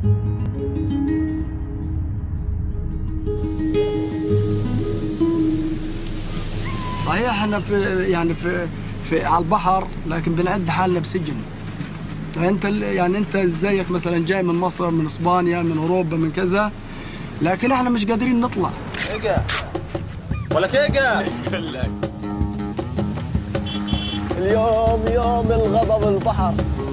صحيح احنا في على البحر، لكن بنعد حالنا بسجن. انت زيك مثلا جاي من مصر، من اسبانيا، من اوروبا، من كذا، لكن احنا مش قادرين نطلع. ايقا ولا كيقا. اليوم يوم الغضب البحر.